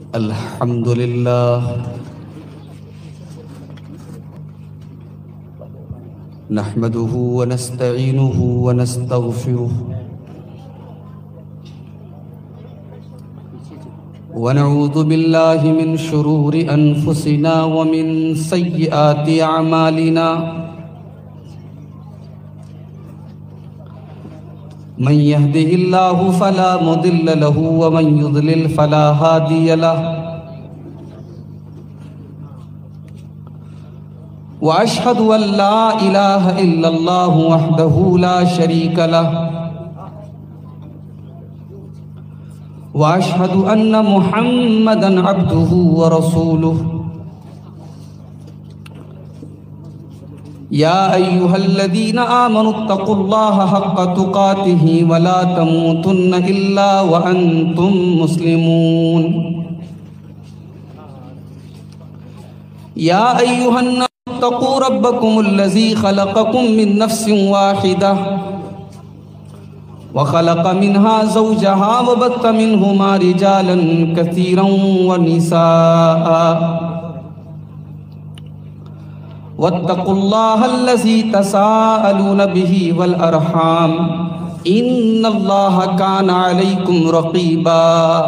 الحمد لله نحمده ونستعينه ونستغفره ونعوذ بالله من شرور أنفسنا ومن سيئات أعمالنا من يهده الله فلا مضل له ومن يضلل فلا هادي له وأشهد أن لا إله إلا الله وحده لا شريك له وأشهد أن محمدًا عبده ورسوله يا أيها الذين آمنوا اتقوا الله حق تقاته ولا تموتن إلا وأنتم مسلمون يا أيها الناس اتقوا ربكم الذي خلقكم من نفس واحدة وخلق منها زوجها وبث منهما رجالا كثيرا ونساء واتقوا الله الذي تساءلون به والأرحام إن الله كان عليكم رقيبا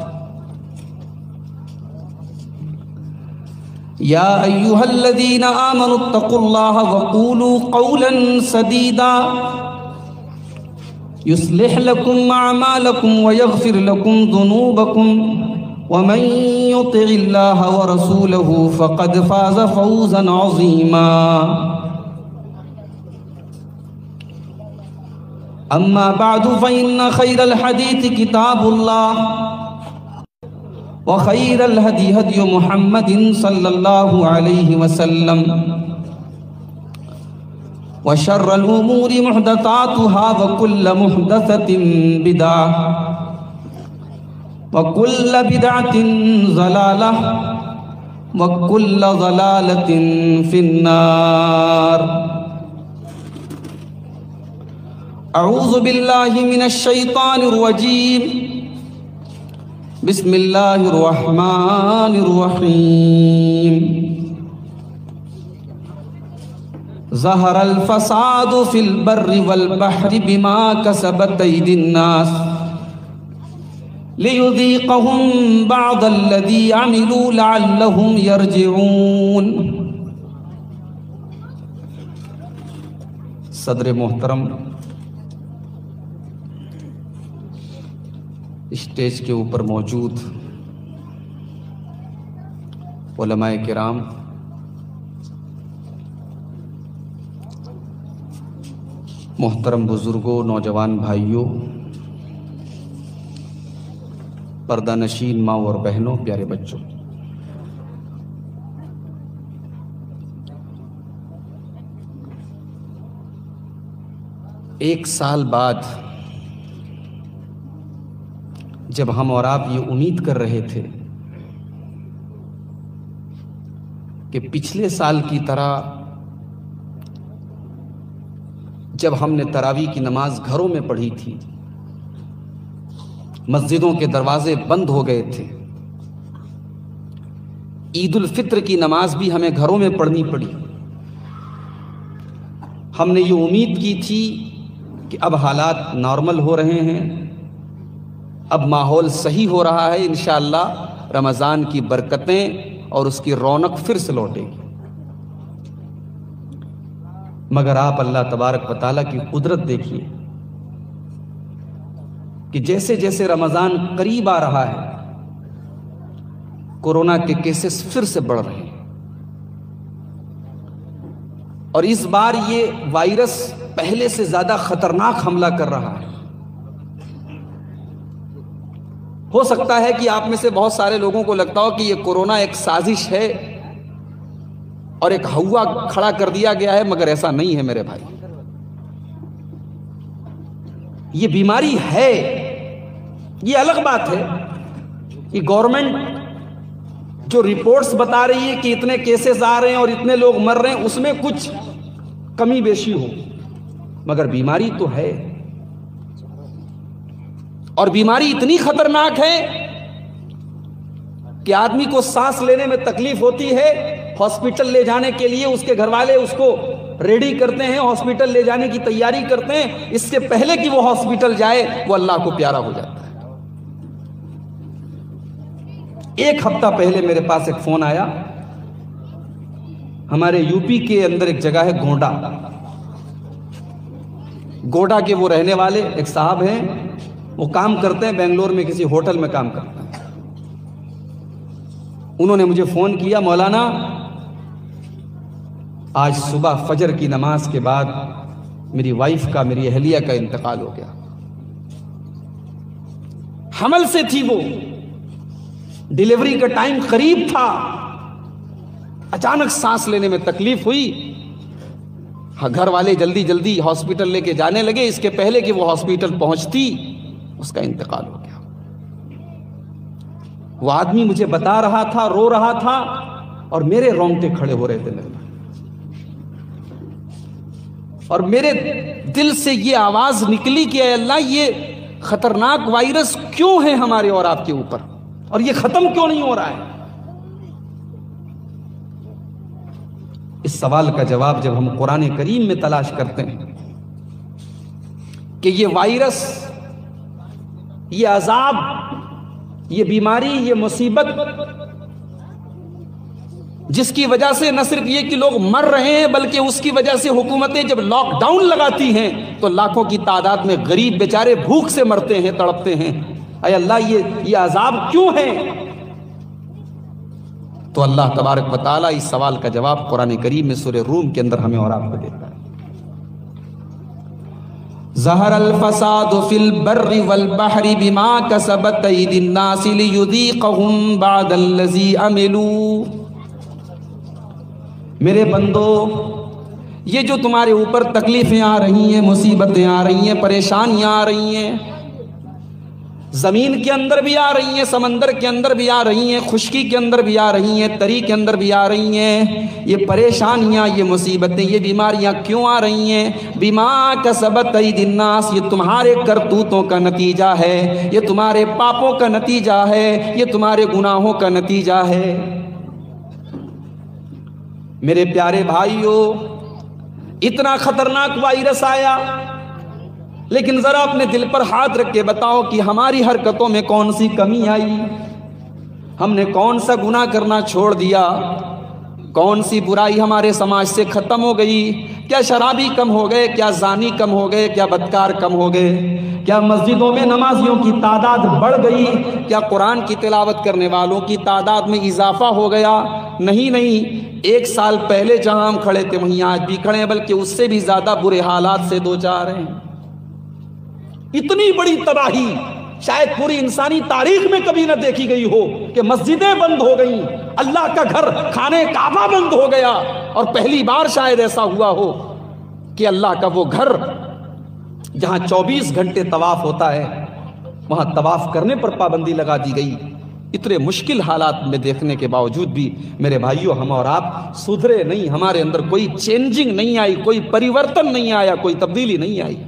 يا أيها الذين آمنوا اتقوا الله وقولوا قولا سديدا يصلح لكم أعمالكم ويغفر لكم ذنوبكم ومن يطع الله ورسوله فقد فاز فوزا عظيما أما بعد فإن خير الحديث كتاب الله وخير الهدي هدي محمد صلى الله عليه وسلم وشر الأمور محدثاتها وكل محدثة بدعة وكل بدعة ضلالة وكل ضلالة في النار أعوذ بالله من الشيطان الرجيم بسم الله الرحمن الرحيم ظهر الفساد في البر والبحر بما كسبت أيدي الناس ليذيقهم بعض الذي عملوا لعلهم يرجعون. صدر محترم، اسٹیج کے اوپر موجود علماء کرام، محترم بزرگوں، نوجوان بھائیوں، پردہ نشین ماں اور بہنوں، پیارے بچوں، ایک سال بعد جب ہم اور آپ یہ امید کر رہے تھے کہ پچھلے سال کی طرح جب ہم نے تراویح کی نماز گھروں میں پڑھی تھی، مسجدوں کے دروازے بند ہو گئے تھے، عید الفطر کی نماز بھی ہمیں گھروں میں پڑھنی پڑی، ہم نے یہ امید کی تھی کہ اب حالات نارمل ہو رہے ہیں، اب ماحول صحیح ہو رہا ہے، انشاءاللہ رمضان کی برکتیں اور اس کی رونق پھر سے لوٹے گی. مگر آپ اللہ تبارک و تعالیٰ کی قدرت دیکھیے کہ جیسے جیسے رمضان قریب آ رہا ہے، کورونا کے کیسز پھر سے بڑھ رہے ہیں، اور اس بار یہ وائرس پہلے سے زیادہ خطرناک حملہ کر رہا ہے. ہو سکتا ہے کہ آپ میں سے بہت سارے لوگوں کو لگتا ہو کہ یہ کورونا ایک سازش ہے اور ایک ہوا کھڑا کر دیا گیا ہے، مگر ایسا نہیں ہے میرے بھائی. یہ بیماری ہے، یہ الگ بات ہے کہ گورنمنٹ جو رپورٹس بتا رہی ہے کہ اتنے کیسز آ رہے ہیں اور اتنے لوگ مر رہے ہیں، اس میں کچھ کمی بیشی ہو، مگر بیماری تو ہے. اور بیماری اتنی خطرناک ہے کہ آدمی کو سانس لینے میں تکلیف ہوتی ہے، ہاسپٹل لے جانے کے لیے اس کے گھر والے اس کو ریڈی کرتے ہیں، ہاسپٹل لے جانے کی تیاری کرتے ہیں، اس سے پہلے کہ وہ ہاسپٹل جائے وہ اللہ کو پیارا ہو جاتا ہے۔ ایک ہفتہ پہلے میرے پاس ایک فون آیا، ہمارے یو پی کے اندر ایک جگہ ہے گونڈا، گوڈا کے وہ رہنے والے ایک صاحب ہیں، وہ کام کرتے ہیں بنگلور میں کسی ہوٹل میں کام کرتے ہیں۔ انہوں نے مجھے فون کیا، مولانا آج صبح فجر کی نماز کے بعد میری وائف کا، میری اہلیہ کا انتقال ہو گیا، حمل سے تھی، وہ ڈیلیوری کا ٹائم قریب تھا، اچانک سانس لینے میں تکلیف ہوئی، گھر والے جلدی جلدی ہاسپٹل لے کے جانے لگے، اس کے پہلے کہ وہ ہاسپٹل پہنچتی اس کا انتقال ہو گیا۔ وہ آدمی مجھے بتا رہا تھا، رو رہا تھا، اور میرے رونگٹے کھڑے ہو رہے تھے میرے، اور میرے دل سے یہ آواز نکلی کہ اے اللہ، یہ خطرناک وائرس کیوں ہے ہمارے اور آپ کے اوپر، اور یہ ختم کیوں نہیں ہو رہا ہے؟ اس سوال کا جواب جب ہم قرآن کریم میں تلاش کرتے ہیں کہ یہ وائرس، یہ عذاب، یہ بیماری، یہ مصیبت جس کی وجہ سے نہ صرف یہ کہ لوگ مر رہے ہیں بلکہ اس کی وجہ سے حکومتیں جب لاک ڈاؤن لگاتی ہیں تو لاکھوں کی تعداد میں غریب بیچارے بھوک سے مرتے ہیں، تڑپتے ہیں، اے اللہ یہ عذاب کیوں ہے؟ تو اللہ تبارک و تعالیٰ اس سوال کا جواب قرآن کریم میں سورہ روم کے اندر ہمیں اور آپ کو دیتا ہے۔ ظہر الفساد فی البر والبحر بما کسبت ایدی الناس لیذیقہم بعد الذی عملوا۔ میرے بندو، یہ جو تمہارے اوپر تکلیفیں آ رہی ہیں، مصیبتیں آ رہی ہیں، پریشانیاں آ رہی ہیں، زمین کے اندر بھی آ رہی ہیں، سمندر کے اندر بھی آ رہی ہیں، خشکی کے اندر بھی آ رہی ہیں، تری کے اندر بھی آ رہی ہیں، یہ پریشانیاں، یہ مصیبتیں، یہ بیماریاں کیوں آ رہی ہیں؟ بما کسبت ایدی الناس، یہ تمہارے کرتوتوں کا نتیجہ ہے، یہ تمہارے پاپوں کا نتیجہ ہے، یہ تمہارے گناہوں کا نتیجہ ہے۔ میرے پیارے بھائیوں، اتنا خطرناک وائرس آیا، لیکن ذرا اپنے دل پر ہاتھ رکھ کے بتاؤ کہ ہماری حرکتوں میں کون سی کمی آئی؟ ہم نے کون سا گناہ کرنا چھوڑ دیا؟ کون سی برائی ہمارے سماج سے ختم ہو گئی؟ کیا شرابی کم ہو گئے؟ کیا زانی کم ہو گئے؟ کیا بدکار کم ہو گئے؟ کیا مسجدوں میں نمازیوں کی تعداد بڑھ گئی؟ کیا قرآن کی تلاوت کرنے والوں کی تعداد میں اضافہ ہو گیا؟ نہیں، ایک سال پہلے جہاں ہم کھڑے تھے وہیں آج بھی کھڑے ہیں، بلکہ اس سے بھی زیادہ برے حالات سے دو چار ہیں۔ اتنی بڑی تباہی شاید پوری انسانی تاریخ میں کبھی نہ دیکھی گئی ہو کہ مسجدیں بند ہو گئیں، اللہ کا گھر خانہ کعبہ بند ہو گیا، اور پہلی بار شاید ایسا ہوا ہو کہ اللہ کا وہ گھر جہاں 24 گھنٹے طواف ہوتا ہے وہاں طواف کرنے پر پابندی لگا دی گئی۔ اتنے مشکل حالات میں دیکھنے کے باوجود بھی میرے بھائیوں، ہم اور آپ سدھرے نہیں، ہمارے اندر کوئی چینجنگ نہیں آئی، کوئی پریورتن نہیں آیا، کوئی تبدیلی نہیں آئی۔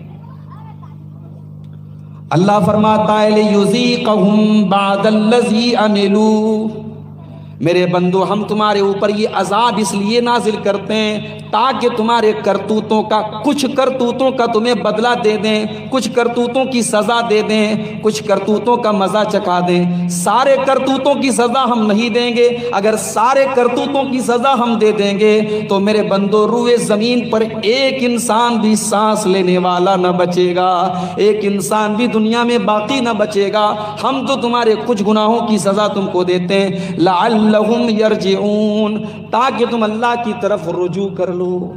اللہ فرماتا ہے لیذیقہم بعد الذی عملوا، میرے بندو ہم تمہارے اوپر یہ عذاب اس لیے نازل کرتے ہیں تاکہ تمہارے کرتوتوں کا، کچھ کرتوتوں کا تمہیں بدلہ دے دیں، کچھ کرتوتوں کی سزا دے دیں، کچھ کرتوتوں کا مزہ چکھا دیں۔ سارے کرتوتوں کی سزا ہم نہیں دیں گے، اگر سارے کرتوتوں کی سزا ہم دے دیں گے تو میرے بندو روئے زمین پر ایک انسان بھی سانس لینے والا نہ بچے گا، ایک انسان بھی دنیا میں باقی نہ بچے گا۔ ہم تو تمہارے کچھ گناہوں کی سزا تم کو دیتے ہیں لعلہم یرجعون، تاکہ تم اللہ کی طرف رجوع کر لو۔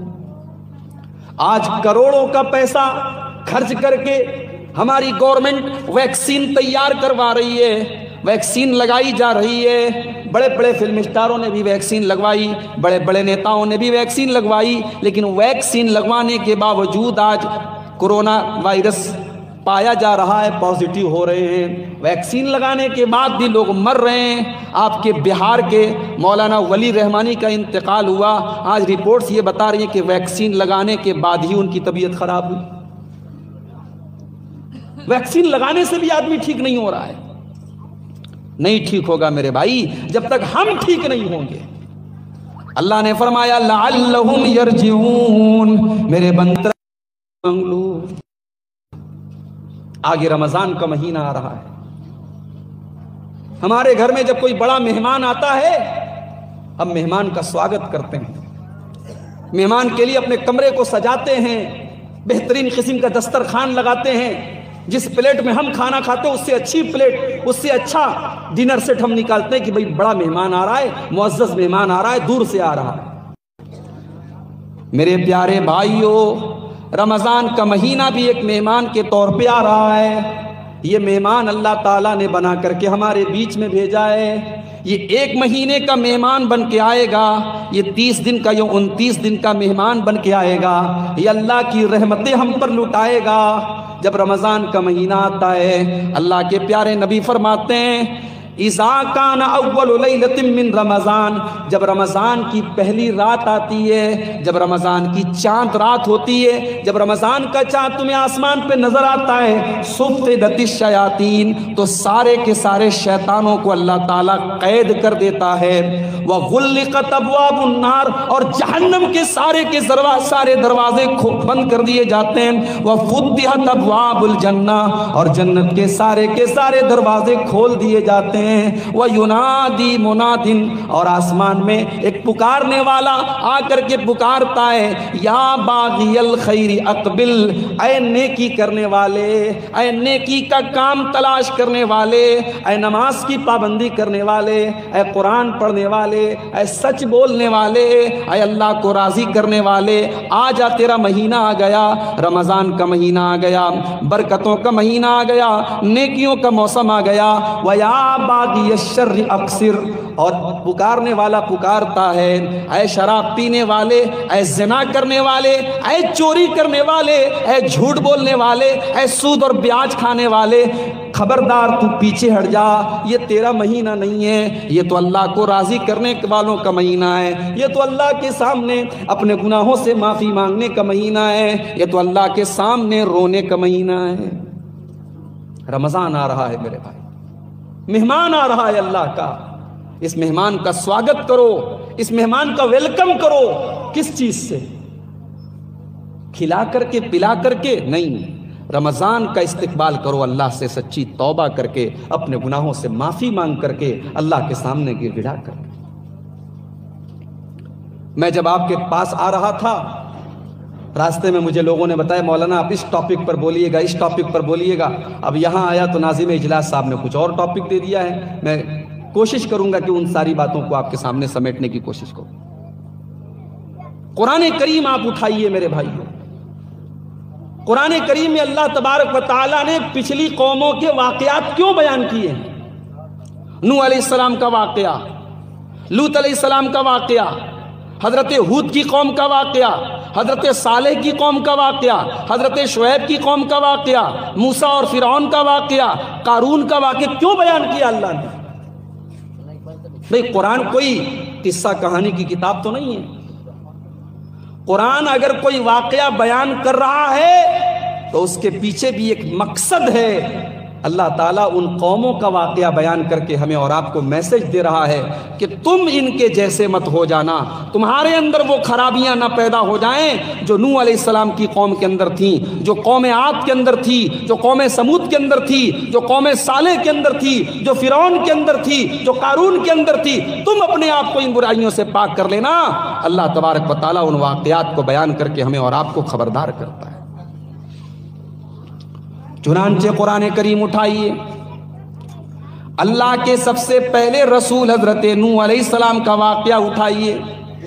آج کروڑوں کا پیسہ خرچ کر کے ہماری گورنمنٹ ویکسین تیار کروا رہی ہے، ویکسین لگائی جا رہی ہے، بڑے بڑے فلم اسٹاروں نے بھی ویکسین لگوائی، بڑے بڑے نیتاؤں نے بھی ویکسین لگوائی، لیکن ویکسین لگوانے کے باوجود آج کورونا وائرس پایا جا رہا ہے، پازیٹیو ہو رہے ہیں۔ ویکسین لگانے کے بعد بھی لوگ مر رہے ہیں۔ آپ کے بہار کے مولانا ولی رحمانی کا انتقال ہوا، آج رپورٹس یہ بتا رہی ہیں کہ ویکسین لگانے کے بعد ہی ان کی طبیعت خراب ہوئی۔ ویکسین لگانے سے بھی آدمی ٹھیک نہیں ہو رہا ہے۔ نہیں ٹھیک ہوگا میرے بھائی جب تک ہم ٹھیک نہیں ہوں گے۔ اللہ نے فرمایا لعلہم یرجعون، میرے بندے منگلو۔ آگے رمضان کا مہینہ آ رہا ہے، ہمارے گھر میں جب کوئی بڑا مہمان آتا ہے ہم مہمان کا سواگت کرتے ہیں، مہمان کے لیے اپنے کمرے کو سجاتے ہیں، بہترین قسم کا دسترخوان لگاتے ہیں، جس پلیٹ میں ہم کھانا کھاتے ہیں اس سے اچھی پلیٹ، اس سے اچھا ڈنر سیٹ ہم نکالتے ہیں کہ بھئی بڑا مہمان آ رہا ہے، معزز مہمان آ رہا ہے، دور سے آ رہا ہے۔ میرے پیارے بھائیوں، رمضان کا مہینہ بھی ایک مہمان کے طور پہ آ رہا ہے۔ یہ مہمان اللہ تعالیٰ نے بنا کر کے ہمارے بیچ میں بھیجا ہے۔ یہ ایک مہینے کا مہمان بن کے آئے گا، یہ 30 دن کا، یہ 29 دن کا مہمان بن کے آئے گا، یہ اللہ کی رحمتیں ہم پر لٹائے گا۔ جب رمضان کا مہینہ آتا ہے اللہ کے پیارے نبی فرماتے ہیں اذا کان اول لیلۃ من رمضان، جب رمضان کی پہلی رات آتی ہے، جب رمضان کی چاند رات ہوتی ہے، جب رمضان کا چاند تمہیں آسمان پہ نظر آتا ہے، صفدت الشیاطین، تو سارے کے سارے شیطانوں کو اللہ تعالیٰ قید کر دیتا ہے، وغلقت ابواب النار، اور جہنم کے سارے دروازے بند کر دیے جاتے ہیں، وفتحت ابواب الجنہ، اور جنت کے سارے دروازے کھول دیے جاتے ہیں، وَيُنَادِي مُنَادٍ، اور آسمان میں ایک پکارنے والا آ کر کے پکارتا ہے، یا باغی الخیر اقبل، اے نیکی کرنے والے، اے نیکی کا کام تلاش کرنے والے، اے نماز کی پابندی کرنے والے، اے قرآن پڑھنے والے، اے سچ بولنے والے، اے اللہ کو راضی کرنے والے، آ جا، تیرا مہینہ آ گیا، رمضان کا مہینہ آ گیا، برکتوں کا مہینہ آ گیا، نیکیوں کا موسم آ گیا، وَيَا باغی الشر اقصر، اور پکارنے والا پکارتا ہے، اے شراب پینے والے، اے زنا کرنے والے، اے چوری کرنے والے، اے جھوٹ بولنے والے، اے سود اور بیاج کھانے والے، خبردار تو پیچھے ہٹ جا، یہ تیرا مہینہ نہیں ہے، یہ تو اللہ کو راضی کرنے والوں کا مہینہ ہے، یہ تو اللہ کے سامنے اپنے گناہوں سے معافی مانگنے کا مہینہ ہے، یہ تو اللہ کے سامنے رونے کا مہینہ ہے۔ رمضان آ رہا ہے میرے بھائی، مہمان آ رہا ہے اللہ کا، اس مہمان کا سواگت کرو، اس مہمان کا ویلکم کرو۔ کس چیز سے؟ کھلا کر کے، پلا کر کے نہیں، رمضان کا استقبال کرو اللہ سے سچی توبہ کر کے، اپنے گناہوں سے معافی مانگ کر کے، اللہ کے سامنے گر گڑا کر کے۔ میں جب آپ کے پاس آ رہا تھا، راستے میں مجھے لوگوں نے بتایا مولانا آپ اس ٹاپک پر بولیے گا، اس ٹاپک پر بولیے گا۔ اب یہاں آیا تو ناظم اجلاس صاحب نے کچھ اور ٹاپک دے دیا ہے، میں کوشش کروں گا کہ ان ساری باتوں کو آپ کے سامنے سمیٹنے کی کوشش کروں۔ قرآن کریم آپ اٹھائیے میرے بھائیوں، قرآن کریم میں اللہ تبارک و تعالیٰ نے پچھلی قوموں کے واقعات کیوں بیان کیے ہیں؟ نوح علیہ السلام کا واقعہ، لوط علیہ السلام کا واقعہ، حضرت ہود کی قوم کا واقعہ، حضرت صالح کی قوم کا واقعہ، حضرت شعیب کی قوم کا واقعہ، موسیٰ اور فرعون کا واقعہ، قارون کا واقعہ کیوں بیان کیا اللہ نے؟ بھئی قرآن کوئی قصہ کہانی کی کتاب تو نہیں ہے۔ قرآن اگر کوئی واقعہ بیان کر رہا ہے تو اس کے پیچھے بھی ایک مقصد ہے۔ اللہ تعالیٰ ان قوموں کا واقعہ بیان کر کے ہمیں اور آپ کو میسج دے رہا ہے کہ تم ان کے جیسے مت ہو جانا، تمہارے اندر وہ خرابیاں نہ پیدا ہو جائیں جو نوح علیہ السلام کی قوم کے اندر تھیں، جو قوم عاد کے اندر تھی، جو قوم سمود کے اندر تھی، جو قوم صالح کے اندر تھی، جو فرعون کے اندر تھی، جو قارون کے اندر تھی۔ تم اپنے آپ کو ان برائیوں سے پاک کر لینا۔ اللہ تبارک و تعالیٰ ان واقعات کو بیان کر کے ہمیں اور آپ کو خبردار کرتا ہے۔ چنانچہ قرآن کریم اٹھائیے، اللہ کے سب سے پہلے رسول حضرت نوح علیہ السلام کا واقعہ اٹھائیے۔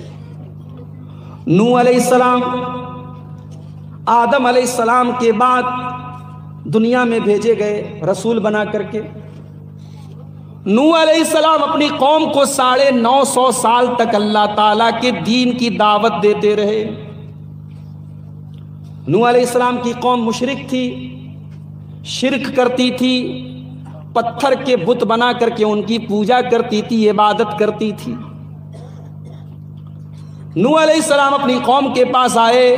نوح علیہ السلام آدم علیہ السلام کے بعد دنیا میں بھیجے گئے رسول بنا کر کے۔ نوح علیہ السلام اپنی قوم کو 950 سال تک اللہ تعالیٰ کے دین کی دعوت دیتے رہے۔ نوح علیہ السلام کی قوم مشرک تھی، شرک کرتی تھی، پتھر کے بت بنا کر کے ان کی پوجا کرتی تھی، عبادت کرتی تھی۔ نوح علیہ السلام اپنی قوم کے پاس آئے،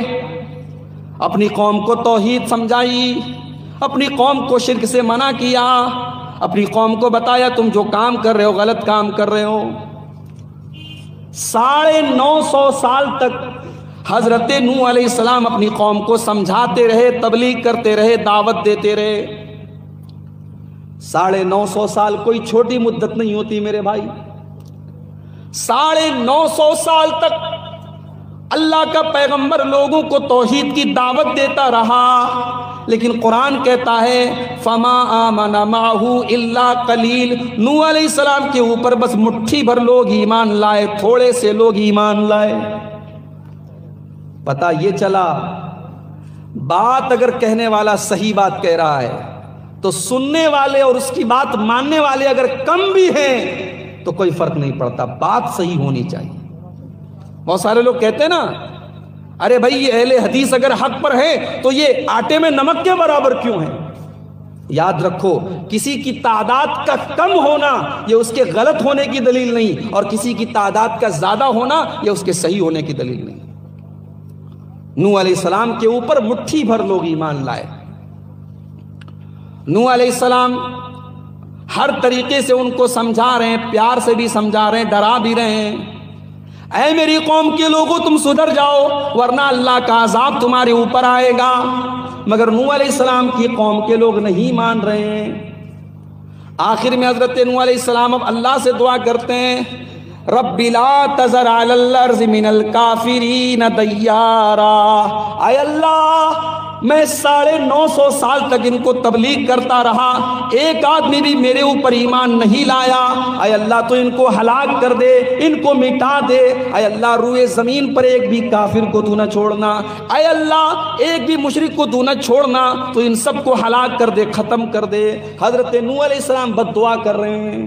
اپنی قوم کو توحید سمجھائی، اپنی قوم کو شرک سے منع کیا، اپنی قوم کو بتایا تم جو کام کر رہے ہو غلط کام کر رہے ہو۔ 950 سال تک حضرت نوح علیہ السلام اپنی قوم کو سمجھاتے رہے، تبلیغ کرتے رہے، دعوت دیتے رہے۔ 950 سال کوئی چھوٹی مدت نہیں ہوتی میرے بھائی۔ 950 سال تک اللہ کا پیغمبر لوگوں کو توحید کی دعوت دیتا رہا، لیکن قرآن کہتا ہے فما آمن معہ الا قلیل، نوح علیہ السلام کے اوپر بس مٹھی بھر لوگ ایمان لائے، تھوڑے سے لوگ ایمان لائے۔ پتہ یہ چلا بات اگر کہنے والا صحیح بات کہہ رہا ہے تو سننے والے اور اس کی بات ماننے والے اگر کم بھی ہیں تو کوئی فرق نہیں پڑتا، بات صحیح ہونی چاہیے۔ بہت سارے لوگ کہتے ہیں نا ارے بھائی یہ اہل حدیث اگر حق پر ہے تو یہ آٹے میں نمک کے برابر کیوں ہے؟ یاد رکھو کسی کی تعداد کا کم ہونا یہ اس کے غلط ہونے کی دلیل نہیں، اور کسی کی تعداد کا زیادہ ہونا یہ اس کے صحیح ہونے کی دلیل نہیں۔ نوح علیہ السلام کے اوپر مٹھی بھر لوگ ایمان لائے۔ نوح علیہ السلام ہر طریقے سے ان کو سمجھا رہے ہیں، پیار سے بھی سمجھا رہے ہیں، ڈرا بھی رہے ہیں، اے میری قوم کے لوگوں تم سدھر جاؤ ورنہ اللہ کا عذاب تمہارے اوپر آئے گا۔ مگر نوح علیہ السلام کی قوم کے لوگ نہیں مان رہے ہیں۔ آخر میں حضرت نوح علیہ السلام اب اللہ سے دعا کرتے ہیں رب لا تذر علی الارض من الکافرین دیارا، اے اللہ میں 950 سال تک ان کو تبلیغ کرتا رہا، ایک آدمی بھی میرے اوپر ایمان نہیں لایا، اے اللہ تو ان کو ہلاک کر دے، ان کو مٹا دے، اے اللہ روئے زمین پر ایک بھی کافر کو تو نہ چھوڑنا، اے اللہ ایک بھی مشرک کو تو نہ چھوڑنا، تو ان سب کو ہلاک کر دے، ختم کر دے۔ حضرت نوح علیہ السلام بد دعا کر رہے ہیں۔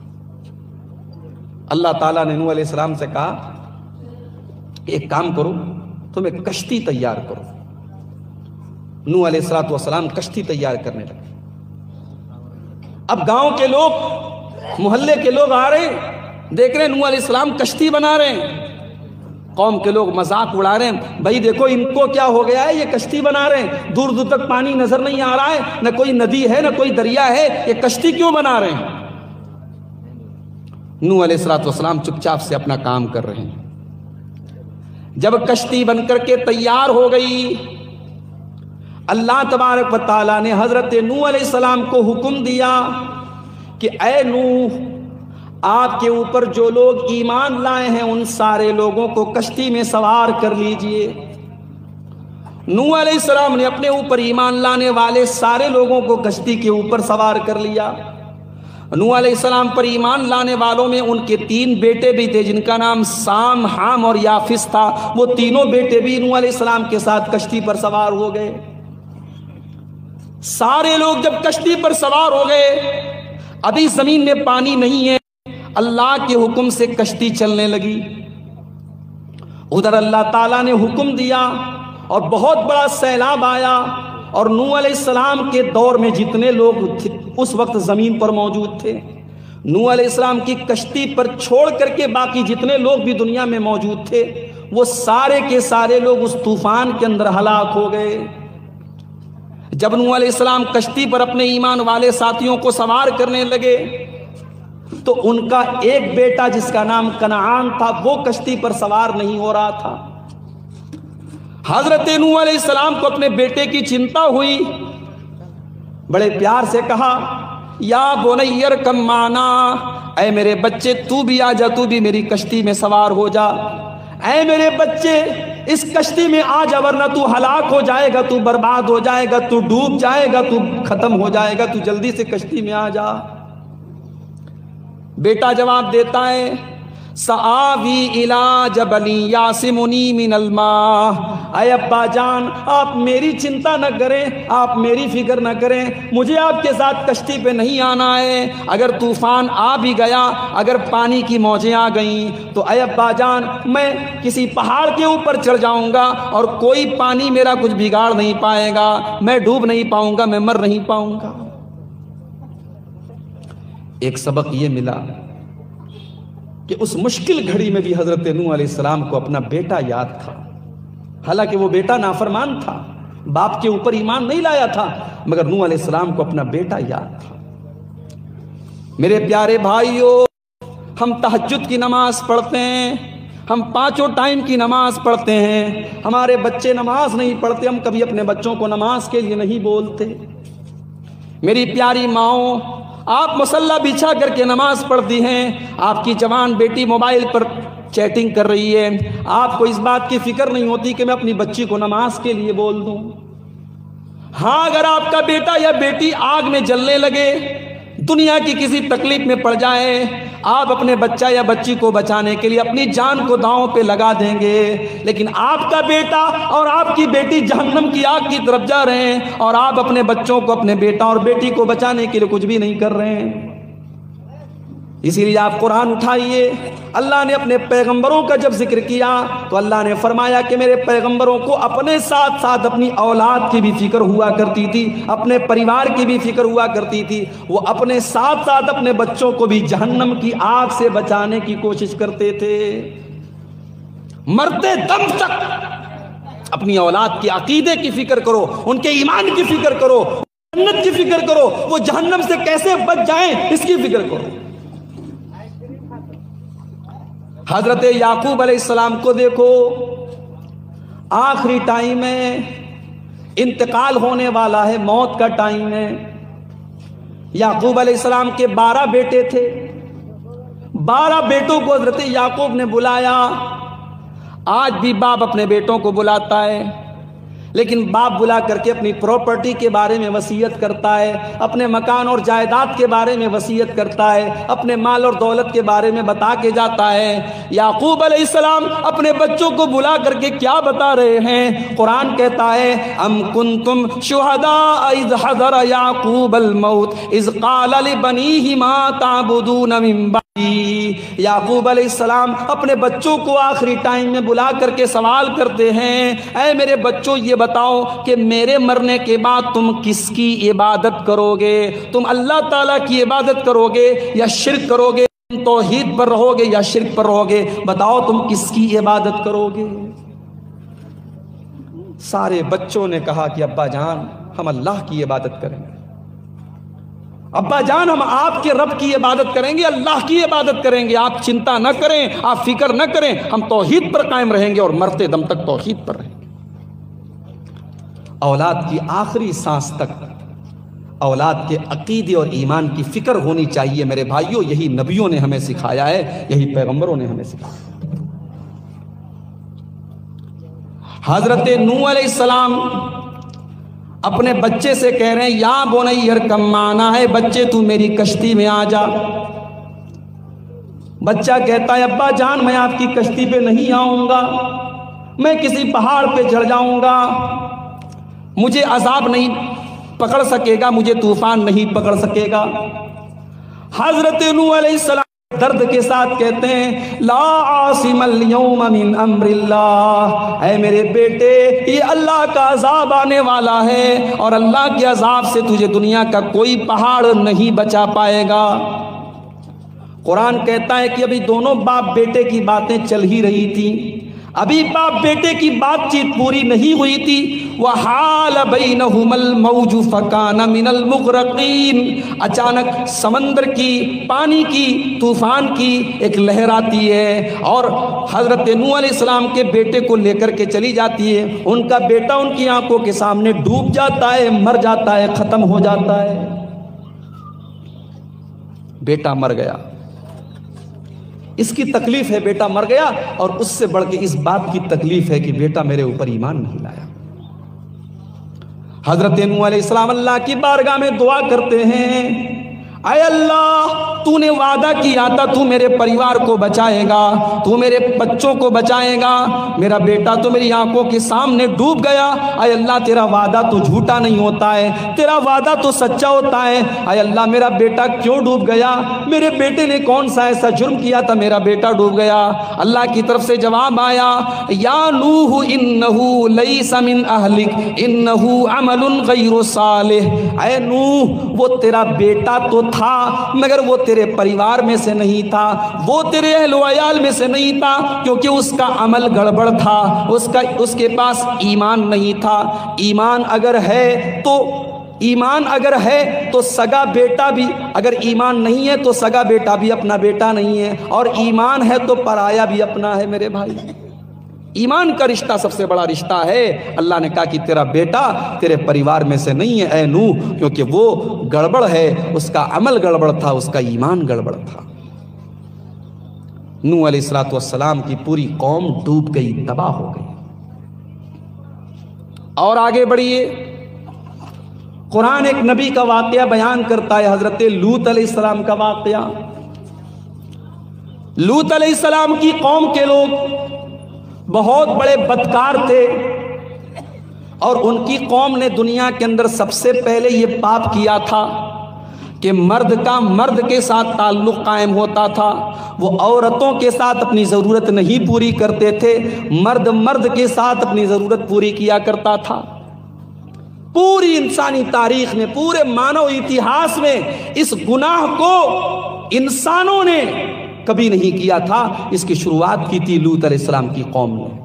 اللہ تعالیٰ نے نوح علیہ السلام سے کہا ایک کام کرو، تم ایک کشتی تیار کرو۔ نوح علیہ السلام کشتی تیار کرنے لگے۔ اب گاؤں کے لوگ، محلے کے لوگ آ رہے ہیں، دیکھ رہے ہیں نوح علیہ السلام کشتی بنا رہے ہیں۔ قوم کے لوگ مذاق اڑا رہے ہیں، بھائی دیکھو ان کو کیا ہو گیا ہے، یہ کشتی بنا رہے ہیں، دور دور تک پانی نظر نہیں آ رہا ہے، نہ کوئی ندی ہے نہ کوئی دریا ہے، یہ کشتی کیوں بنا رہے ہیں؟ نوح علیہ السلام چپ چاپ سے اپنا کام کر رہے ہیں۔ جب کشتی بن کر کے تیار ہو گئی، اللہ تبارک و تعالیٰ نے حضرت نوح علیہ السلام کو حکم دیا کہ اے نوح، آپ کے اوپر جو لوگ ایمان لائے ہیں ان سارے لوگوں کو کشتی میں سوار کر لیجئے۔ نوح علیہ السلام نے اپنے اوپر ایمان لانے والے سارے لوگوں کو کشتی کے اوپر سوار کر لیا۔ نوح علیہ السلام پر ایمان لانے والوں میں ان کے 3 بیٹے بھی تھے جن کا نام سام، حام اور یافس تھا، وہ تینوں بیٹے بھی نوح علیہ السلام کے ساتھ کشتی پر سوار ہو گئے۔ سارے لوگ جب کشتی پر سوار ہو گئے، ابھی زمین میں پانی نہیں ہے، اللہ کے حکم سے کشتی چلنے لگی۔ ادھر اللہ تعالیٰ نے حکم دیا اور بہت بڑا سیلاب آیا، اور نوح علیہ السلام کے دور میں جتنے لوگ اس وقت زمین پر موجود تھے، نوح علیہ السلام کی کشتی پر چھوڑ کر کے باقی جتنے لوگ بھی دنیا میں موجود تھے وہ سارے کے سارے لوگ اس طوفان کے اندر ہلاک ہو گئے۔ جب نوح علیہ السلام کشتی پر اپنے ایمان والے ساتھیوں کو سوار کرنے لگے تو ان کا ایک بیٹا جس کا نام کنعان تھا وہ کشتی پر سوار نہیں ہو رہا تھا۔ حضرت نوح علیہ السلام کو اپنے بیٹے کی چنتا ہوئی، بڑے پیار سے کہا یا بنی ارکب معنا، اے میرے بچے تو بھی آ جا، تو بھی میری کشتی میں سوار ہو جا، اے میرے بچے اس کشتی میں آ جا ورنہ تو ہلاک ہو جائے گا، تو برباد ہو جائے گا، تو ڈوب جائے گا، تو ختم ہو جائے گا، تو جلدی سے کشتی میں آ جا۔ بیٹا جواب دیتا ہے سآوی الی جبل یعصمنی من الماء، اے ابا جان آپ میری چنتا نہ کریں، آپ میری فکر نہ کریں، مجھے آپ کے ساتھ کشتی پہ نہیں آنا ہے، اگر طوفان آ بھی گیا، اگر پانی کی موجیں آ گئیں تو اے ابا جان میں کسی پہاڑ کے اوپر چڑھ جاؤں گا اور کوئی پانی میرا کچھ بگاڑ نہیں پائے گا، میں ڈوب نہیں پاؤں گا، میں مر نہیں پاؤں گا۔ ایک سبق یہ ملا کہ اس مشکل گھڑی میں بھی حضرت نوح علیہ السلام کو اپنا بیٹا یاد تھا، حالانکہ وہ بیٹا نافرمان تھا، باپ کے اوپر ایمان نہیں لایا تھا، مگر نوح علیہ السلام کو اپنا بیٹا یاد تھا۔ میرے پیارے بھائیوں، ہم تہجد کی نماز پڑھتے ہیں، ہم 5 ٹائم کی نماز پڑھتے ہیں، ہمارے بچے نماز نہیں پڑھتے، ہم کبھی اپنے بچوں کو نماز کے لیے نہیں بولتے۔ میری پیاری ماؤں، آپ مصلی بچھا کر کے نماز پڑھتی ہیں، آپ کی جوان بیٹی موبائل پر چیٹنگ کر رہی ہے، آپ کو اس بات کی فکر نہیں ہوتی کہ میں اپنی بچی کو نماز کے لیے بول دوں۔ ہاں، اگر آپ کا بیٹا یا بیٹی آگ میں جلنے لگے، دنیا کی کسی تکلیف میں پڑ جائے، آپ اپنے بچہ یا بچی کو بچانے کے لیے اپنی جان کو داؤں پہ لگا دیں گے، لیکن آپ کا بیٹا اور آپ کی بیٹی جہنم کی آگ کی طرف جا رہے ہیں اور آپ اپنے بچوں کو، اپنے بیٹا اور بیٹی کو بچانے کے لیے کچھ بھی نہیں کر رہے ہیں۔ اسی لیے آپ قرآن اٹھائیے، اللہ نے اپنے پیغمبروں کا جب ذکر کیا تو اللہ نے فرمایا کہ میرے پیغمبروں کو اپنے ساتھ ساتھ اپنی اولاد کی بھی فکر ہوا کرتی تھی، اپنے پریوار کی بھی فکر ہوا کرتی تھی، وہ اپنے ساتھ ساتھ اپنے بچوں کو بھی جہنم کی آگ سے بچانے کی کوشش کرتے تھے۔ مرتے دم تک اپنی اولاد کے عقیدے کی فکر کرو، ان کے ایمان کی فکر کرو، جنت کی فکر کرو، وہ جہنم سے کیسے بچ جائیں اس کی فکر کرو۔ حضرت یعقوب علیہ السلام کو دیکھو، آخری ٹائم ہے، انتقال ہونے والا ہے، موت کا ٹائم ہے۔ یعقوب علیہ السلام کے 12 بیٹے تھے، 12 بیٹوں کو حضرت یعقوب نے بلایا۔ آج بھی باپ اپنے بیٹوں کو بلاتا ہے، لیکن باپ بلا کر کے اپنی پراپرٹی کے بارے میں وصیت کرتا ہے، اپنے مکان اور جائیداد کے بارے میں وصیت کرتا ہے، اپنے مال اور دولت کے بارے میں بتا کے جاتا ہے۔ یعقوب علیہ السلام اپنے بچوں کو بلا کر کے کیا بتا رہے ہیں؟ قرآن کہتا ہے ام کنتم شہداء اذ حضر یعقوب الموت اذ قال لبنیہ ما تعبدون من بعدی۔ یعقوب علیہ السلام اپنے بچوں کو آخری ٹائم میں بلا کر کے سوال کرتے ہیں، اے میرے بچوں یہ بتاؤ کہ میرے مرنے کے بعد تم کس کی عبادت کرو گے؟ تم اللہ تعالیٰ کی عبادت کرو گے یا شرک کرو گے؟ تم توحید پر رہو گے یا شرک پر رہو گے؟ بتاؤ تم کس کی عبادت کرو گے؟ سارے بچوں نے کہا کہ ابا جان ہم اللہ کی عبادت کریں گے، ابا جان ہم آپ کے رب کی عبادت کریں گے، اللہ کی عبادت کریں گے، آپ چنتا نہ کریں، آپ فکر نہ کریں، ہم توحید پر قائم رہیں گے اور مرتے دم تک توحید پر رہیں گے۔ اولاد کی آخری سانس تک اولاد کے عقیدے اور ایمان کی فکر ہونی چاہیے میرے بھائیوں، یہی نبیوں نے ہمیں سکھایا ہے، یہی پیغمبروں نے ہمیں سکھایا۔ حضرت نوح علیہ السلام اپنے بچے سے کہہ رہے ہیں یا بنی ارکب معنا، ہے بچے تو میری کشتی میں آ جا۔ بچہ کہتا ہے ابا جان میں آپ کی کشتی پہ نہیں آؤں گا، میں کسی پہاڑ پہ چڑھ جاؤں گا، مجھے عذاب نہیں پکڑ سکے گا، مجھے طوفان نہیں پکڑ سکے گا۔ حضرت نوح علیہ السلام درد کے ساتھ کہتے ہیں لا عاصم اليوم من امر اللہ، اے میرے بیٹے یہ اللہ کا عذاب آنے والا ہے اور اللہ کے عذاب سے تجھے دنیا کا کوئی پہاڑ نہیں بچا پائے گا۔ قرآن کہتا ہے کہ ابھی دونوں باپ بیٹے کی باتیں چل ہی رہی تھی، ابھی باپ بیٹے کی بات چیت پوری نہیں ہوئی تھی۔ وحال بینہم الموج فکان من المغرقین، اچانک سمندر کی، پانی کی، طوفان کی ایک لہر آتی ہے اور حضرت نوح علیہ السلام کے بیٹے کو لے کر کے چلی جاتی ہے۔ ان کا بیٹا ان کی آنکھوں کے سامنے ڈوب جاتا ہے، مر جاتا ہے، ختم ہو جاتا ہے۔ بیٹا مر گیا، اس کی تکلیف ہے بیٹا مر گیا، اور اس سے بڑھ کے اس بات کی تکلیف ہے کہ بیٹا میرے اوپر ایمان نہیں لایا۔ حضرت نوح علیہ السلام اللہ کی بارگاہ میں دعا کرتے ہیں اے اللہ تو نے وعدہ کیا تھا تو میرے پریوار کو بچائے گا، تو میرے بچوں کو بچائے گا، میرا بیٹا تو میری آنکھوں کے سامنے ڈوب گیا، اے اللہ تیرا وعدہ تو جھوٹا نہیں ہوتا ہے، تیرا وعدہ تو سچا ہوتا ہے، اے اللہ میرا بیٹا کیوں ڈوب گیا؟ میرے بیٹے نے کون سا ایسا جرم کیا تھا میرا بیٹا ڈوب گیا؟ اللہ کی طرف سے جواب آیا یا نوح انہو لیس من اہلک انہو عمل غیر صالح، اے نوح وہ تیرا بیٹا تو تھا مگر وہ تیرے پریوار میں سے نہیں تھا، وہ تیرے اہل و عیال میں سے نہیں تھا، کیونکہ اس کا عمل گڑبڑ تھا، اس کے پاس ایمان نہیں تھا۔ ایمان اگر ہے تو ایمان اگر ہے تو سگا بیٹا بھی، اگر ایمان نہیں ہے تو سگا بیٹا بھی اپنا بیٹا نہیں ہے، اور ایمان ہے تو پرایا بھی اپنا ہے میرے بھائی۔ ایمان کا رشتہ سب سے بڑا رشتہ ہے۔ اللہ نے کہا کہ تیرا بیٹا تیرے پریوار میں سے نہیں ہے اے نوح، کیونکہ وہ گڑبڑ ہے، اس کا عمل گڑبڑ تھا، اس کا ایمان گڑبڑ تھا۔ نوح علیہ السلام کی پوری قوم ڈوب گئی، تباہ ہو گئی۔ اور آگے بڑھیے، قرآن ایک نبی کا واقعہ بیان کرتا ہے، حضرت لوط علیہ السلام کا واقعہ۔ لوط علیہ السلام کی قوم کے لوگ بہت بڑے بدکار تھے، اور ان کی قوم نے دنیا کے اندر سب سے پہلے یہ پاپ کیا تھا کہ مرد کا مرد کے ساتھ تعلق قائم ہوتا تھا، وہ عورتوں کے ساتھ اپنی ضرورت نہیں پوری کرتے تھے، مرد مرد کے ساتھ اپنی ضرورت پوری کیا کرتا تھا۔ پوری انسانی تاریخ میں، پورے مانو اتہاس میں اس گناہ کو انسانوں نے کبھی نہیں کیا تھا، اس کی شروعات کی تھی لوط علیہ السلام کی قوم نے۔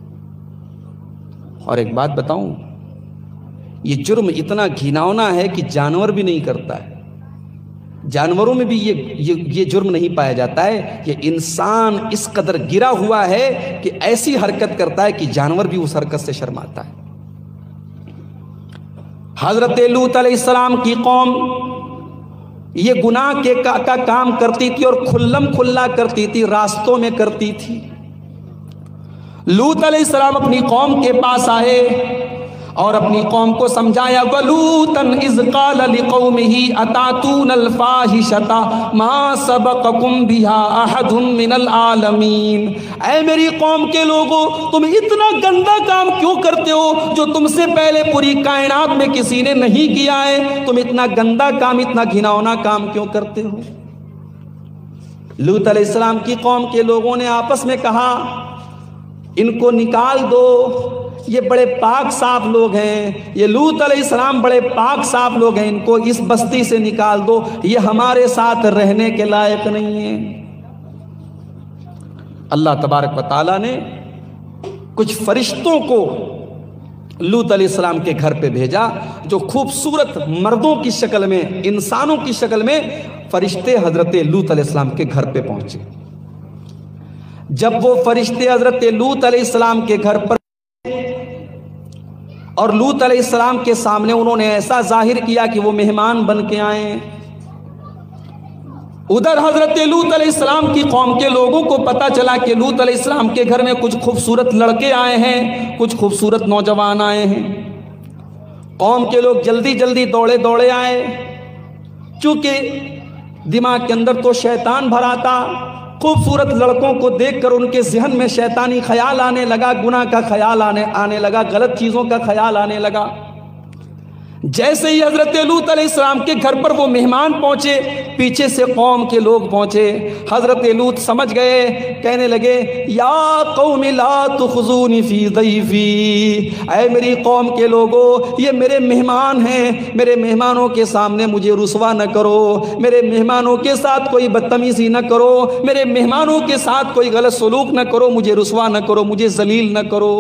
اور ایک بات بتاؤں، یہ جرم اتنا گھناؤنا ہے کہ جانور بھی نہیں کرتا ہے، جانوروں میں بھی یہ جرم نہیں پایا جاتا ہے، کہ انسان اس قدر گرا ہوا ہے کہ ایسی حرکت کرتا ہے کہ جانور بھی اس حرکت سے شرماتا ہے۔ حضرت لوط علیہ السلام کی قوم یہ گناہ کا کام کرتی تھی، اور کھلم کھلا کرتی تھی، راستوں میں کرتی تھی۔ لوط علیہ السلام اپنی قوم کے پاس آئے اور اپنی قوم کو سمجھایا، وَلُوطًا إِذْ قَالَ لِقَوْمِهِ أَتَأْتُونَ الْفَاحِشَةَ مَا سَبَقَكُمْ بِهَا أَحَدٌ مِّنَ الْعَالَمِينَ۔ اے میری قوم کے لوگوں، تم اتنا گندا کام کیوں کرتے ہو جو تم سے پہلے پوری کائنات میں کسی نے نہیں کیا ہے؟ تم اتنا گندا کام، اتنا گھناؤنا کام کیوں کرتے ہو؟ لوط علیہ السلام کی قوم کے لوگوں نے آپس میں کہا، ان کو نکال دو، یہ بڑے پاک صاف لوگ ہیں، یہ لوط علیہ السلام بڑے پاک صاف لوگ ہیں، ان کو اس بستی سے نکال دو، یہ ہمارے ساتھ رہنے کے لائق نہیں ہیں۔ اللہ تبارک و تعالیٰ نے کچھ فرشتوں کو لوط علیہ السلام کے گھر پہ بھیجا، جو خوبصورت مردوں کی شکل میں، انسانوں کی شکل میں فرشتے حضرت لوط علیہ السلام کے گھر پہ پہنچے۔ جب وہ فرشتے حضرت لوط علیہ السلام کے گھر پر اور لوط علیہ السلام کے سامنے انہوں نے ایسا ظاہر کیا کہ وہ مہمان بن کے آئے، ادھر حضرت لوط علیہ السلام کی قوم کے لوگوں کو پتا چلا کہ لوط علیہ السلام کے گھر میں کچھ خوبصورت لڑکے آئے ہیں، کچھ خوبصورت نوجوان آئے ہیں۔ قوم کے لوگ جلدی جلدی دوڑے دوڑے آئے، چونکہ دماغ کے اندر تو شیطان بھرا تھا، خوبصورت لڑکوں کو دیکھ کر ان کے ذہن میں شیطانی خیال آنے لگا، گناہ کا خیال آنے لگا، غلط چیزوں کا خیال آنے لگا۔ جیسے ہی حضرت لوط علیہ السلام کے گھر پر وہ مہمان پہنچے، پیچھے سے قوم کے لوگ پہنچے۔ حضرت لوط سمجھ گئے، کہنے لگے، یا قوم لا تخزونی فی ضیفی، اے میری قوم کے لوگوں، یہ میرے مہمان ہیں، میرے مہمانوں کے سامنے مجھے رسوا نہ کرو، میرے مہمانوں کے ساتھ کوئی بدتمیزی نہ کرو، میرے مہمانوں کے ساتھ کوئی غلط سلوک نہ کرو، مجھے رسوا نہ کرو، مجھے ذلیل نہ کرو۔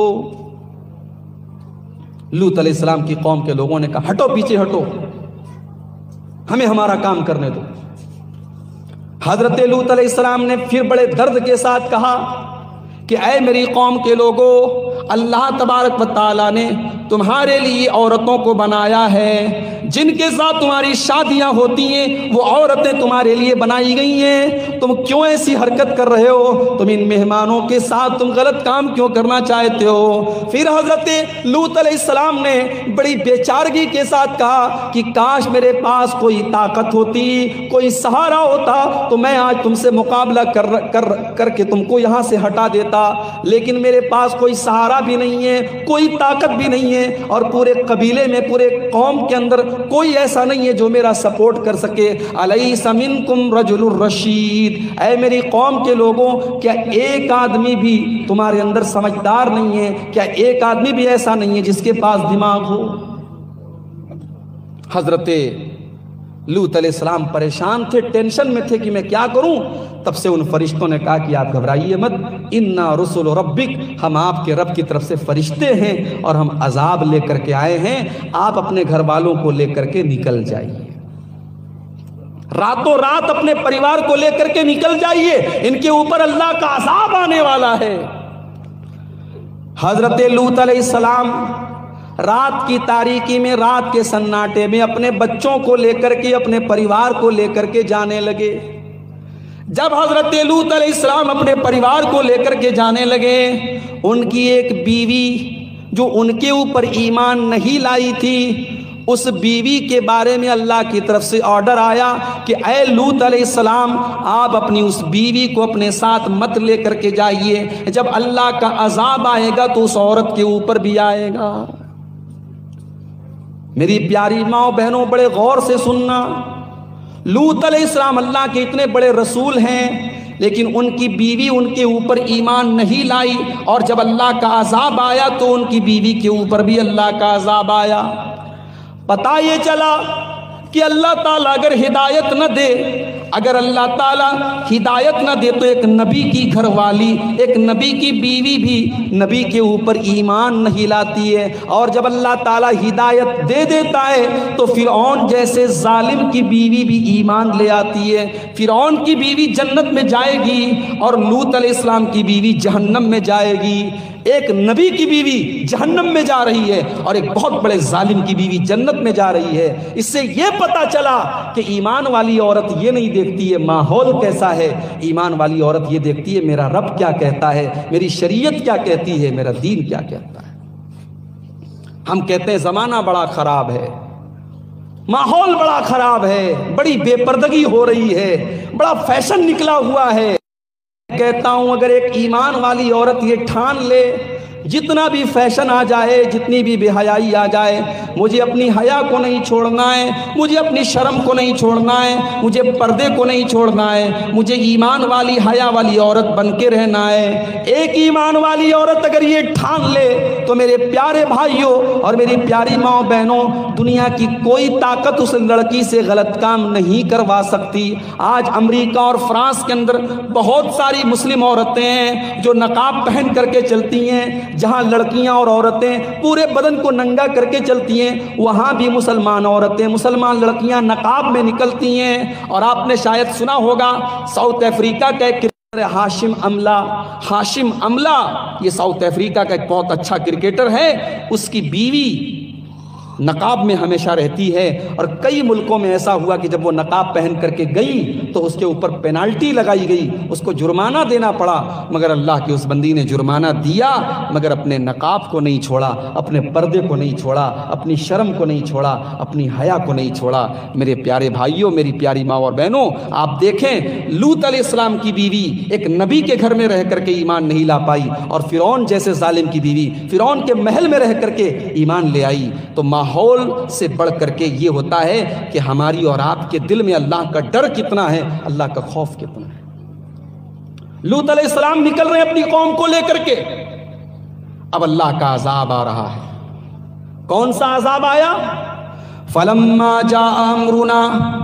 لوط علیہ السلام کی قوم کے لوگوں نے کہا، ہٹو، پیچھے ہٹو، ہمیں ہمارا کام کرنے دو۔ حضرت لوط علیہ السلام نے پھر بڑے درد کے ساتھ کہا کہ اے میری قوم کے لوگوں، اللہ تبارک و تعالیٰ نے تمہارے لیے عورتوں کو بنایا ہے، جن کے ساتھ تمہاری شادیاں ہوتی ہیں وہ عورتیں تمہارے لیے بنائی گئی ہیں، تم کیوں ایسی حرکت کر رہے ہو؟ تم ان مہمانوں کے ساتھ تم غلط کام کیوں کرنا چاہتے ہو؟ پھر حضرت لوط علیہ السلام نے بڑی بے چارگی کے ساتھ کہا کہ کاش میرے پاس کوئی طاقت ہوتی، کوئی سہارا ہوتا تو میں آج تم سے مقابلہ کر کے تم کو یہاں سے ہٹا دیتا، لیکن میرے پاس کوئی سہارا بھی نہیں ہے، کوئی طاقت بھی نہیں ہے، اور پورے قبیلے میں، پورے قوم کے اندر کوئی ایسا نہیں ہے جو میرا سپورٹ کر سکے۔ الیس منکم رجل الرشید، اے میری قوم کے لوگوں، کیا ایک آدمی بھی تمہارے اندر سمجھدار نہیں ہے؟ کیا ایک آدمی بھی ایسا نہیں ہے جس کے پاس دماغ ہو؟ حضرت لوط علیہ السلام پریشان تھے، ٹینشن میں تھے کہ میں کیا کروں. تب سے ان فرشتوں نے کہا کہ آپ گھبرائیے مت، انا رسل ربک، ہم آپ کے رب کی طرف سے فرشتے ہیں اور ہم عذاب لے کر کے آئے ہیں، آپ اپنے گھر والوں کو لے کر کے نکل جائیے، راتوں رات اپنے پریوار کو لے کر کے نکل جائیے، ان کے اوپر اللہ کا عذاب آنے والا ہے. حضرت لوط علیہ السلام رات کی تاریکی میں، رات کے سناٹے میں اپنے بچوں کو لے کر کے، اپنے پریوار کو لے کر کے جانے لگے. جب حضرت لوط علیہ السلام اپنے پریوار کو لے کر کے جانے لگے، ان کی ایک بیوی جو ان کے اوپر ایمان نہیں لائی تھی، اس بیوی کے بارے میں اللہ کی طرف سے آرڈر آیا کہ اے لوط علیہ السلام، آپ اپنی اس بیوی کو اپنے ساتھ مت لے کر کے جائیے، جب اللہ کا عذاب آئے گا تو اس عورت کے اوپر بھی آئے گا. میری پیاری ماں بہنوں، بڑے غور سے سننا، لوط علیہ السلام اللہ کے اتنے بڑے رسول ہیں، لیکن ان کی بیوی ان کے اوپر ایمان نہیں لائی، اور جب اللہ کا عذاب آیا تو ان کی بیوی کے اوپر بھی اللہ کا عذاب آیا. پتہ یہ چلا کہ اللہ تعالیٰ اگر ہدایت نہ دے، اگر اللہ تعالیٰ ہدایت نہ دے تو ایک نبی کی گھر والی، ایک نبی کی بیوی بھی نبی کے اوپر ایمان نہیں لاتی ہے، اور جب اللہ تعالیٰ ہدایت دے دیتا ہے تو فرعون جیسے ظالم کی بیوی بھی ایمان لے آتی ہے. فرعون کی بیوی جنت میں جائے گی اور لوط علیہ السلام کی بیوی جہنم میں جائے گی. ایک نبی کی بیوی جہنم میں جا رہی ہے اور ایک بہت بڑے ظالم کی بیوی جنت میں جا رہی ہے. اس سے یہ پتا چلا کہ ایمان والی عورت یہ نہیں دیکھتی ہے ماحول کیسا ہے، ایمان والی عورت یہ دیکھتی ہے میرا رب کیا کہتا ہے، میری شریعت کیا کہتی ہے، میرا دین کیا کہتا ہے. ہم کہتے ہیں زمانہ بڑا خراب ہے، ماحول بڑا خراب ہے، بڑی بے پردگی ہو رہی ہے، بڑا فیشن نکلا ہوا ہے. کہتا ہوں اگر ایک ایمان والی عورت یہ ٹھان لے، جتنا بھی فیشن آ جائے، جتنی بھی بے حیائی آ جائے، مجھے اپنی حیا کو نہیں چھوڑنا ہے، مجھے اپنی شرم کو نہیں چھوڑنا ہے، مجھے پردے کو نہیں چھوڑنا ہے، مجھے ایمان والی حیا والی عورت بن کے رہنا ہے. ایک ایمان والی عورت اگر یہ ٹھان لے تو میرے پیارے بھائیوں اور میری پیاری ماں بہنوں، دنیا کی کوئی طاقت اس لڑکی سے غلط کام نہیں کروا سکتی. آج امریکہ اور فرانس کے اندر بہت ساری مسلم عورتیں ہیں جو نقاب پہن کر کے چلتی ہیں. جہاں لڑکیاں اور عورتیں پورے بدن کو ننگا کر کے چلتی ہیں، وہاں بھی مسلمان عورتیں، مسلمان لڑکیاں نقاب میں نکلتی ہیں. اور آپ نے شاید سنا ہوگا ساؤتھ افریقہ کا ایک ہاشم املہ، یہ ساؤتھ افریقہ کا ایک بہت اچھا کرکٹر ہے، اس کی بیوی نقاب میں ہمیشہ رہتی ہے. اور کئی ملکوں میں ایسا ہوا کہ جب وہ نقاب پہن کر کے گئی تو اس کے اوپر پینالٹی لگائی گئی، اس کو جرمانہ دینا پڑا، مگر اللہ کی اس بندی نے جرمانہ دیا مگر اپنے نقاب کو نہیں چھوڑا، اپنے پردے کو نہیں چھوڑا، اپنی شرم کو نہیں چھوڑا، اپنی حیا کو نہیں چھوڑا. میرے پیارے بھائیوں، میری پیاری ماں اور بہنوں، آپ دیکھیں لوط علیہ السلام کی بیوی ایک نبی کے گھر میں رہ کر کے ایمان نہیں لا پائی، اور فرعون جیسے ظالم کی بیوی فرعون کے محل میں رہ کر کے ایمان لے آئی. تو ماحول سے بڑھ کر کے یہ ہوتا ہے کہ ہماری اور آپ کے دل میں اللہ کا ڈر کتنا ہے، اللہ کا خوف کتنا ہے. لوط علیہ السلام نکل رہے ہیں اپنی قوم کو لے کر کے، اب اللہ کا عذاب آ رہا ہے. کون سا عذاب آیا؟ فلما جاء امرنا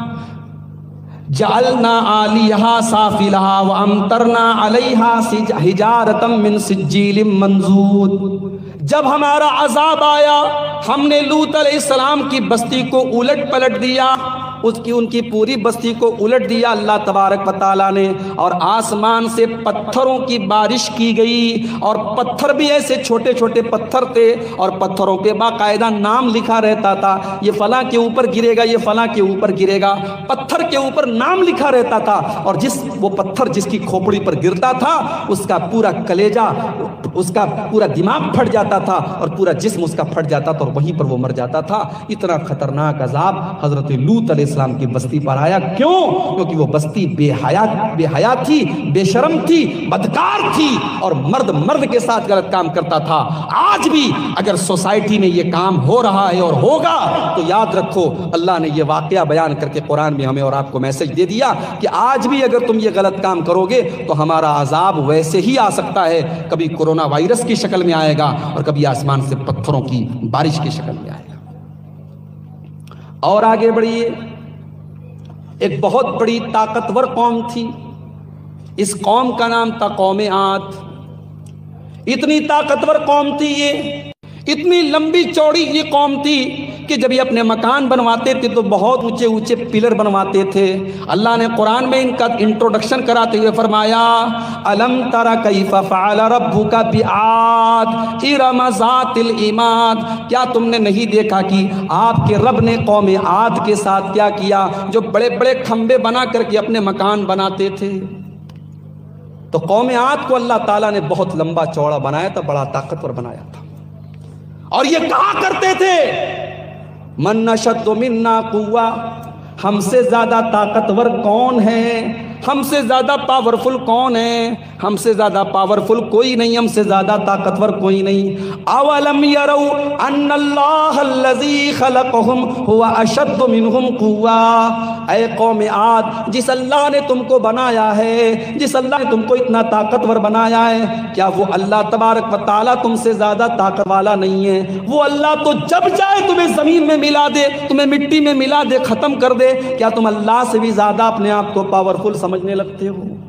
جعلنا عالیہا سافلہا وامطرنا علیہا حجارۃ من سجیل منضود. جب ہمارا عذاب آیا، ہم نے لوط علیہ السلام کی بستی کو الٹ پلٹ دیا، ان کی پوری بستی کو الٹ دیا اللہ تبارک و تعالیٰ نے، اور آسمان سے پتھروں کی بارش کی گئی. اور پتھر بھی ایسے چھوٹے چھوٹے پتھر تھے، اور پتھروں پہ باقاعدہ نام لکھا رہتا تھا، یہ فلاں کے اوپر گرے گا، یہ فلاں کے اوپر گرے گا. پتھر کے اوپر نام لکھا رہتا تھا، اور وہ پتھر جس کی کھوپڑی پر گرتا تھا اس کا پورا کلیجہ، اس کا پورا دماغ پھٹ جاتا تھا، اور پورا جسم اس کا پھٹ جاتا تھا، اور وہیں پر وہ مر جاتا تھا. اتنا خطرناک عذاب حضرت لوط علیہ السلام کی بستی پر آیا. کیوں؟ کیونکہ وہ بستی بے حیا تھی، بے شرم تھی، بدکار تھی، اور مرد کے ساتھ غلط کام کرتا تھا. آج بھی اگر سوسائٹی میں یہ کام ہو رہا ہے اور ہوگا تو یاد رکھو اللہ نے یہ واقعہ بیان کر کے قرآن میں ہمیں اور آپ کو میسج دے دیا کہ آج بھی اگر تم یہ غلط کام کرو گے تو ہمارا عذاب ویسے ہی آ سکتا ہے. کبھی کورونا وائرس کی شکل میں آئے گا اور کبھی آسمان سے پتھروں کی بارش کی شکل میں آئے گا. اور آگے بڑھیے. ایک بہت بڑی طاقتور قوم تھی، اس قوم کا نام تھا قوم عاد۔ اتنی طاقتور قوم تھی یہ، اتنی لمبی چوڑی یہ قوم تھی کہ جب یہ اپنے مکان بنواتے تھے تو بہت اونچے اونچے پلر بنواتے تھے۔ اللہ نے قرآن میں ان کا انٹروڈکشن کراتے ہوئے فرمایا الم تر کیف فعل ربک بعاد ارم ذات العماد، کیا تم نے نہیں دیکھا کہ آپ کے رب نے قوم عاد کے ساتھ کیا کیا، جو بڑے بڑے کھمبے بنا کر کے اپنے مکان بناتے تھے۔ تو قوم عاد کو اللہ تعالیٰ نے بہت لمبا چوڑا بنایا تھا، بڑا طاقتور بنایا تھا، اور یہ کہا کرتے تھے من اشد منا قوہ، ہم سے زیادہ طاقتور کون ہے، ہم سے زیادہ پاورفل کون ہے، ہم سے زیادہ پاورفل کوئی نہیں، ہم سے زیادہ طاقتور کوئی نہیں۔ اولم یروا ان اللہ الذی خلقہم هو اشد منہم قوہ، اے قوم عاد، جس اللہ نے تم کو بنایا ہے، جس اللہ نے تم کو اتنا طاقتور بنایا ہے، کیا وہ اللہ تبارک و تعالیٰ تم سے زیادہ طاقت والا نہیں ہے؟ وہ اللہ تو جب چاہے تمہیں زمین میں ملا دے، تمہیں مٹی میں ملا دے، ختم کر دے، کیا تم اللہ سے بھی زیادہ اپنے آپ کو پاورفل سمجھنے لگتے ہو؟